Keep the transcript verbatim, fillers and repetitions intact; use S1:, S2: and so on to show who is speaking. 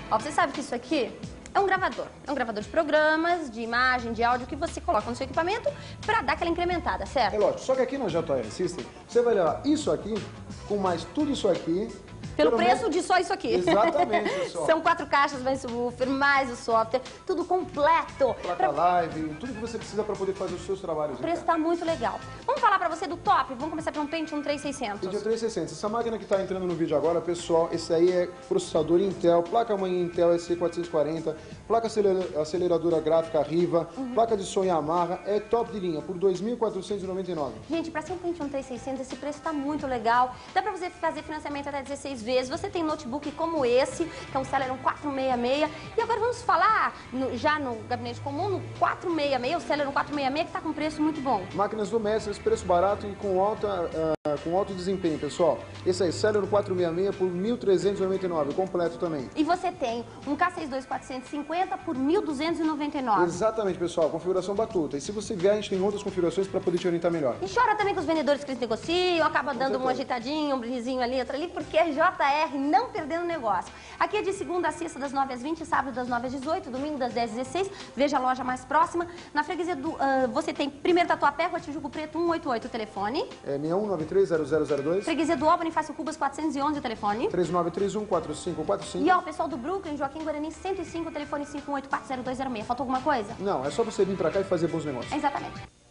S1: Ó, você sabe que isso aqui é um gravador. É um gravador de programas, de imagem, de áudio que você coloca no seu equipamento pra dar aquela incrementada, certo?
S2: É lógico, só que aqui na J R System, você vai levar isso aqui, com mais tudo isso aqui...
S1: Pelo, Pelo preço menos... de só isso aqui.
S2: Exatamente, pessoal.
S1: São quatro caixas, mais subwoofer, mais o software, tudo completo.
S2: Placa
S1: pra...
S2: live, tudo que você precisa para poder fazer os seus trabalhos.
S1: O preço está muito legal. Vamos falar para você do top? Vamos começar pelo Pentium três mil e seiscentos.
S2: Pentium três mil e seiscentos. Essa máquina que está entrando no vídeo agora, pessoal, esse aí é processador Intel, placa-mãe Intel S C quatrocentos e quarenta, placa aceleradora gráfica Riva, uhum. placa de som Yamaha, é top de linha, por dois mil quatrocentos e noventa e nove.
S1: Gente, para ser um Pentium três mil e seiscentos, esse preço está muito legal. Dá para você fazer financiamento até dezesseis vezes. Você tem notebook como esse, que é um Celeron quatrocentos e sessenta e seis. E agora vamos falar no, já no gabinete comum, no quatrocentos e sessenta e seis, o Celeron quatrocentos e sessenta e seis, que está com preço muito bom.
S2: Máquinas domésticas, preço barato e com, alta, uh, com alto desempenho, pessoal. Esse aí, Celeron quatrocentos e sessenta e seis por mil trezentos e noventa e nove, completo também.
S1: E você tem um K sessenta e dois quatrocentos e cinquenta por mil duzentos e noventa e nove.
S2: Exatamente, pessoal, configuração batuta. E se você vier, a gente tem outras configurações para poder te orientar melhor.
S1: E chora também com os vendedores que eles negociam, acaba dando um ajeitadinho, um brilhinho ali, outro ali, porque é J R, não perdendo negócio. Aqui é de segunda a sexta, das nove às vinte, sábado das nove às dezoito, domingo das dez às dezesseis. Veja a loja mais próxima. Na freguesia do... Uh, você tem primeiro Tatuapé, Rua Tijuco Preto, cento e oitenta e oito, o telefone.
S2: É seis um nove três zero zero zero dois.
S1: Freguesia do Albany, Fácil Cubas, quatrocentos e onze, o telefone.
S2: três nove três um quatro cinco quatro cinco.
S1: E ó, o pessoal do Brooklyn, Joaquim Guarani, cento e cinco, o telefone cinco um oito quatro zero dois zero seis. Faltou alguma coisa?
S2: Não, é só você vir pra cá e fazer bons negócios.
S1: Exatamente.